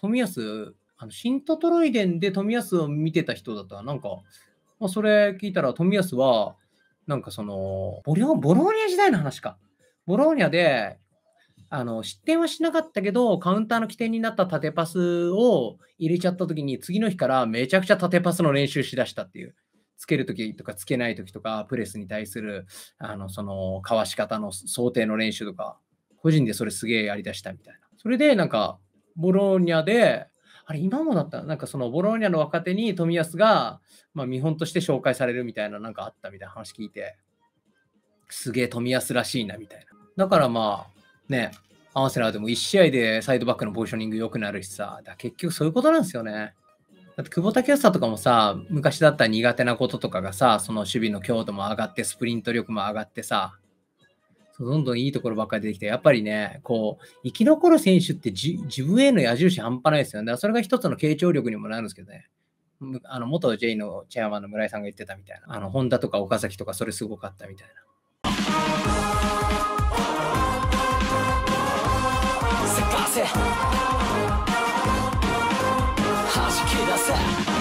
冨安、シントトロイデンで冨安を見てた人だったら、なんか、まあ、それ聞いたら冨安は、なんかその、ボローニャ時代の話か。ボローニャで、失点はしなかったけど、カウンターの起点になった縦パスを入れちゃった時に、次の日からめちゃくちゃ縦パスの練習しだしたっていう。つける時とかつけない時とか、プレスに対する、その、かわし方の想定の練習とか、個人でそれすげえやりだしたみたいな。それでなんか、ボローニャで、あれ今もだった、なんかそのボローニャの若手に冨安が、まあ、見本として紹介されるみたいななんかあったみたいな話聞いて、すげえ冨安らしいなみたいな。だからまあ、ね、アーセナルでも1試合でサイドバックのポジショニング良くなるしさ、結局そういうことなんですよね。だって久保建英とかもさ、昔だったら苦手なこととかがさ、その守備の強度も上がって、スプリント力も上がってさ、どんどんいいところばっかり出てきて、やっぱりね、こう、生き残る選手って自分への矢印半端ないですよね。だからそれが一つの傾聴力にもなるんですけどね。元 J のチェアマンの村井さんが言ってたみたいな。本田とか岡崎とかそれすごかったみたいな。せかせ弾き出せ